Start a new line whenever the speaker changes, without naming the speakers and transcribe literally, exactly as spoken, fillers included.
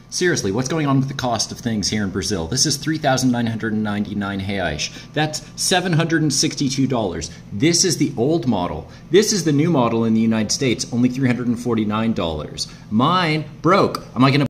Seriously, what's going on with the cost of things here in Brazil? This is three thousand nine hundred ninety-nine reais. That's seven hundred sixty-two dollars. This is the old model. This is the new model in the United States, only three hundred forty-nine dollars. Mine broke. Am I going to